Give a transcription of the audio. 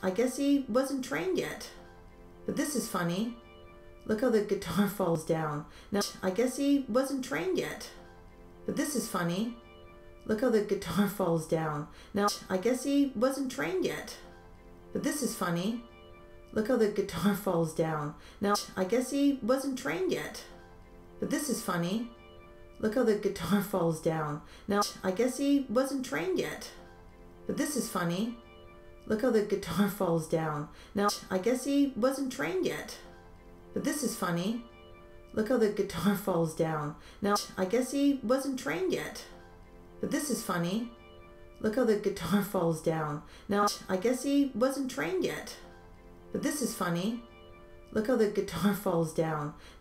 I guess he wasn't trained yet. But this is funny. Look how the guitar falls down. Now, I guess he wasn't trained yet. But this is funny. Look how the guitar falls down. Now, I guess he wasn't trained yet. But this is funny. Look how the guitar falls down. Now, I guess he wasn't trained yet. But this is funny. Look how the guitar falls down. Now, I guess he wasn't trained yet. But this is funny. Look how the guitar falls down. Now, I guess he wasn't trained yet. But this is funny. Look how the guitar falls down. Now, I guess he wasn't trained yet. But this is funny. Look how the guitar falls down. Now, I guess he wasn't trained yet. But this is funny. Look how the guitar falls down.